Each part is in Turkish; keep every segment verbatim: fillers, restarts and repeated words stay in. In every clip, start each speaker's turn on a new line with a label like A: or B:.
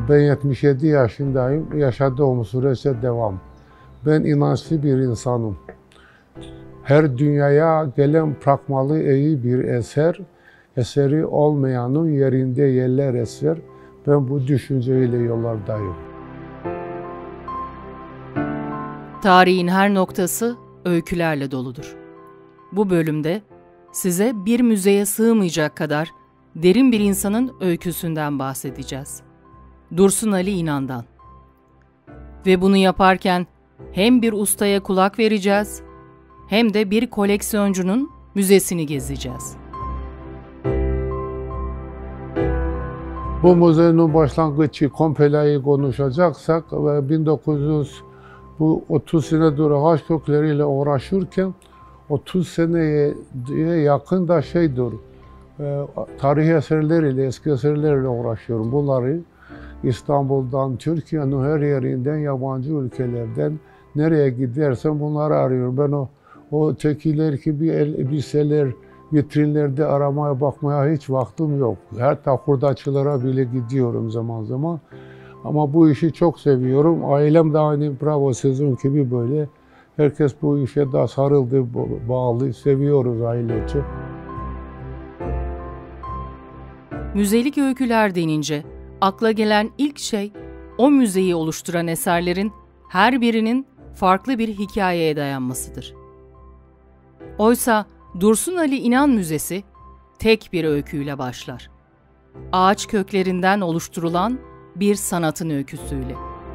A: Ben yetmiş yedi yaşındayım. Yaşadığım sürece devam. Ben inançlı bir insanım. Her dünyaya gelen bırakmalı iyi bir eser, eseri olmayanın yerinde yerler eser. Ben bu düşünceyle yollardayım.
B: Tarihin her noktası öykülerle doludur. Bu bölümde size bir müzeye sığmayacak kadar derin bir insanın öyküsünden bahsedeceğiz. Dursun Ali İnan'dan. Ve bunu yaparken hem bir ustaya kulak vereceğiz, hem de bir koleksiyoncunun müzesini gezeceğiz.
A: Bu müzenin başlangıcı Kompele'yi konuşacaksak ve bin dokuz yüz bu otuz senedir ağaç kökleriyle uğraşırken otuz seneye yakın da şeydir, e, tarihi eserleriyle, eski eserlerle uğraşıyorum. Bunları İstanbul'dan, Türkiye'nin her yerinden, yabancı ülkelerden nereye gidersem bunları arıyorum. Ben o, o tekiler gibi elbiseler, vitrinlerde aramaya bakmaya hiç vaktim yok. Her hurdacılara bile gidiyorum zaman zaman. Ama bu işi çok seviyorum. Ailem de aynı bravo sizin gibi böyle. Herkes bu işe de sarıldı, bağlı, seviyoruz ailece.
B: Müzelik öyküler denince akla gelen ilk şey o müzeyi oluşturan eserlerin her birinin farklı bir hikayeye dayanmasıdır. Oysa Dursun Ali İnan Müzesi tek bir öyküyle başlar. Ağaç köklerinden oluşturulan bir sanatın öyküsüyle.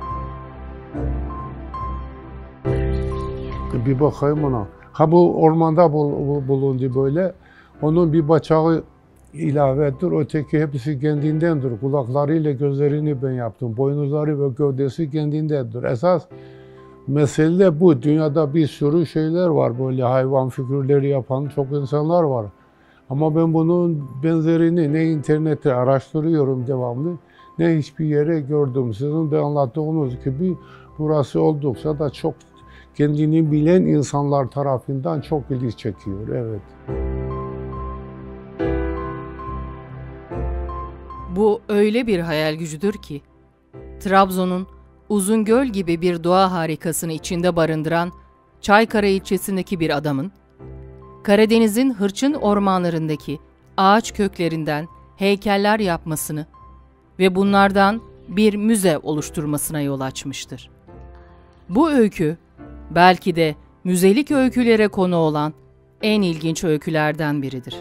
A: Bir bakayım ona. Ha bu ormanda bulundu böyle. Onun bir bıçağı ilavedir. Öteki hepsi kendindendir. Kulaklarıyla gözlerini ben yaptım. Boynuzları ve gövdesi kendindendir. Esas mesele bu. Dünyada bir sürü şeyler var. Böyle hayvan figürleri yapan çok insanlar var. Ama ben bunun benzerini ne internette araştırıyorum devamlı, ne hiçbir yere gördüm. Sizin de anlattığınız gibi burası oldukça da çok kendini bilen insanlar tarafından çok ilgi çekiyor. Evet.
B: Bu öyle bir hayal gücüdür ki, Trabzon'un Uzungöl gibi bir doğa harikasını içinde barındıran Çaykara ilçesindeki bir adamın, Karadeniz'in hırçın ormanlarındaki ağaç köklerinden heykeller yapmasını ve bunlardan bir müze oluşturmasına yol açmıştır. Bu öykü, belki de müzelik öykülere konu olan en ilginç öykülerden biridir.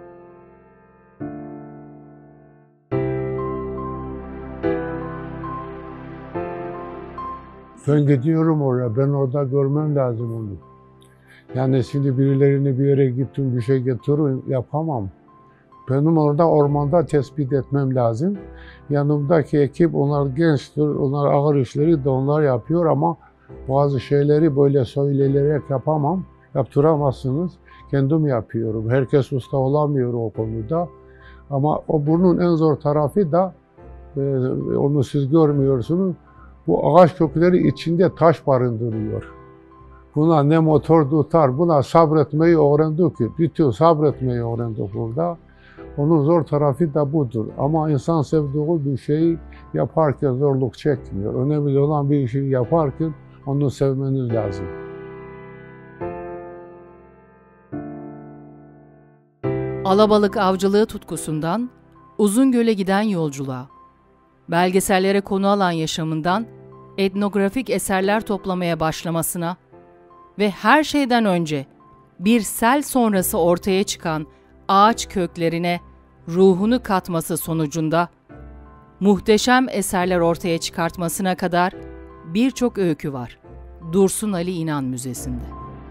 A: Ben gidiyorum oraya, ben orada görmem lazım onu. Yani şimdi birilerini bir yere gittim, bir şey getiririm, yapamam. Benim orada ormanda tespit etmem lazım. Yanımdaki ekip, onlar gençtir, onlar ağır işleri de onlar yapıyor ama bazı şeyleri böyle söyleyerek yapamam, yaptıramazsınız. Kendim yapıyorum. Herkes usta olamıyor o konuda. Ama o bunun en zor tarafı da, e, onu siz görmüyorsunuz, bu ağaç kökleri içinde taş barındırıyor. Buna ne motor tutar, buna sabretmeyi öğrendik ki, bütün sabretmeyi öğrendik burada. Onun zor tarafı da budur. Ama insan sevdiği bir şeyi yaparken zorluk çekmiyor. Önemli olan bir işi yaparken onu sevmeniz lazım.
B: Alabalık avcılığı tutkusundan Uzungöl'e giden yolculuğa, belgesellere konu alan yaşamından etnografik eserler toplamaya başlamasına ve her şeyden önce bir sel sonrası ortaya çıkan ağaç köklerine ruhunu katması sonucunda muhteşem eserler ortaya çıkartmasına kadar birçok öykü var Dursun Ali İnan Müzesi'nde.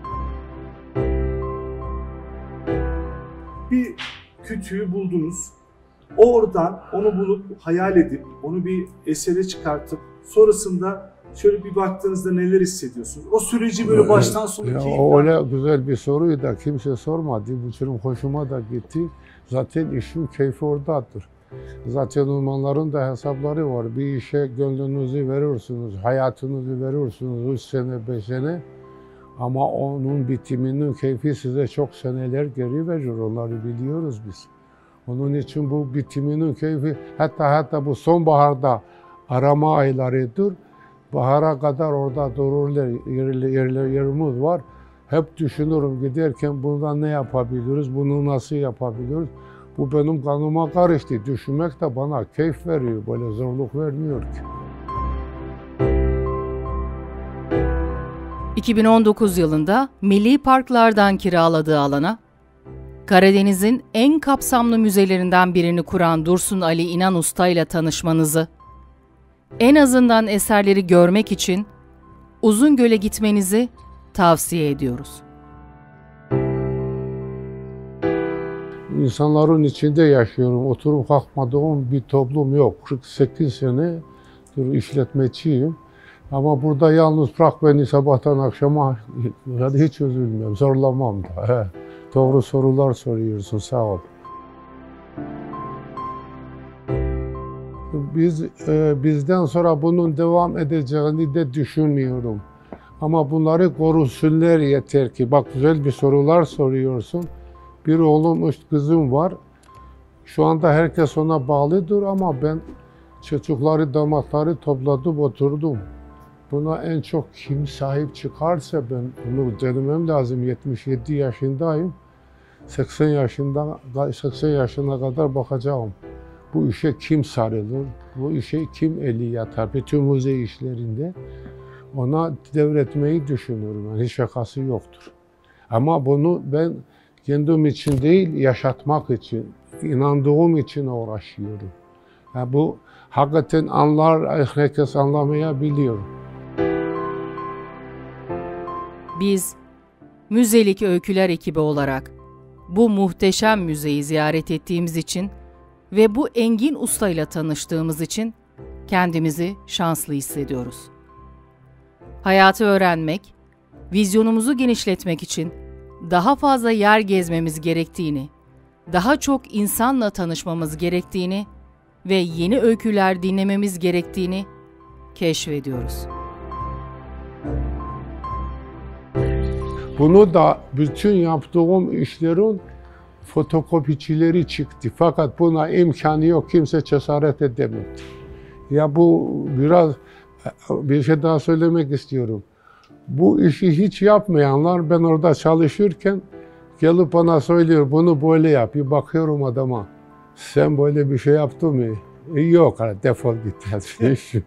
C: Bir kütüğü buldunuz. Oradan onu bulup hayal edip onu bir esere çıkartıp sonrasında şöyle bir baktığınızda neler hissediyorsunuz? O süreci böyle baştan sona
A: ya,
C: keyifle...
A: O öyle güzel bir soruyu da kimse sormadı. Bu benim hoşuma da gitti. Zaten işin keyfi oradadır. Zaten uzmanların da hesapları var. Bir işe gönlünüzü verirsiniz, hayatınızı verirsiniz üç sene, beş sene. Ama onun bitiminin keyfi size çok seneler geri verir. Onları biliyoruz biz. Onun için bu bitiminin keyfi, hatta hatta bu sonbaharda arama aylarıdır. Bahara kadar orada dururlar, yerler, yerler, yerimiz var. Hep düşünürüm giderken bundan ne yapabiliriz, bunu nasıl yapabiliriz? Bu benim kanıma karıştı. Düşünmek de bana keyif veriyor, böyle zorluk vermiyor ki.
B: iki bin on dokuz yılında Milli Parklardan kiraladığı alana, Karadeniz'in en kapsamlı müzelerinden birini kuran Dursun Ali İnan Usta ile tanışmanızı, en azından eserleri görmek için Uzungöl'e gitmenizi tavsiye ediyoruz.
A: İnsanların içinde yaşıyorum. Oturup kalkmadığım bir toplum yok. kırk sekiz senedir işletmeciyim. Ama burada yalnız bırak beni sabahtan akşama hiç üzülmüyorum, zorlamam da. He. Doğru sorular soruyorsun, sağ ol. Biz e, bizden sonra bunun devam edeceğini de düşünmüyorum. Ama bunları korusunlar yeter ki. Bak güzel bir sorular soruyorsun. Bir oğlum, üç kızım var. Şu anda herkes ona bağlıdır ama ben çocukları, damatları topladım, oturdum. Buna en çok kim sahip çıkarsa ben bunu denemem lazım. yetmiş yedi yaşındayım. seksen yaşında, seksen yaşına kadar bakacağım. Bu işe kim sarılır, bu işe kim eli yatar, bütün müze işlerinde ona devretmeyi düşünüyorum. Yani hiç şakası yoktur. Ama bunu ben kendim için değil, yaşatmak için, inandığım için uğraşıyorum. Yani bu hakikaten anlar, herkes anlamayabiliyor.
B: Biz, Müzelik Öyküler ekibi olarak bu muhteşem müzeyi ziyaret ettiğimiz için ve bu engin ustayla tanıştığımız için kendimizi şanslı hissediyoruz. Hayatı öğrenmek, vizyonumuzu genişletmek için daha fazla yer gezmemiz gerektiğini, daha çok insanla tanışmamız gerektiğini ve yeni öyküler dinlememiz gerektiğini keşfediyoruz.
A: Bunu da bütün yaptığım işlerin fotokopicileri çıktı. Fakat buna imkanı yok, kimse cesaret edemedi. Ya bu biraz bir şey daha söylemek istiyorum. Bu işi hiç yapmayanlar ben orada çalışırken gelip bana söylüyor bunu böyle yap. Bir bakıyorum adama. Sen böyle bir şey yaptın mı? E, yok, defol git.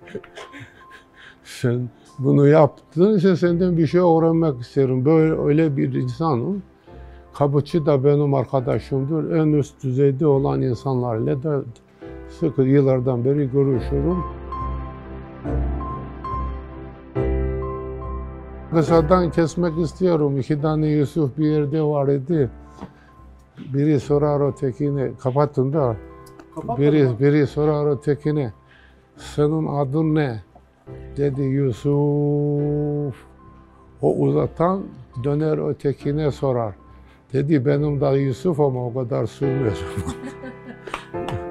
A: Sen bunu yaptın, işte senden bir şey öğrenmek isterim. Böyle öyle bir insanım. Kapıcı da benim arkadaşımdır. En üst düzeyde olan insanlarla da sıkı yıllardan beri görüşüyorum. Kısadan kesmek istiyorum. İki tane Yusuf bir yerde var idi. Biri sorar ötekine, kapatın da. Biri, biri sorar ötekine, senin adın ne? Dedi Yusuf. O uzatan döner ötekine sorar. Dedi benim de Yusuf ama o kadar sürmez.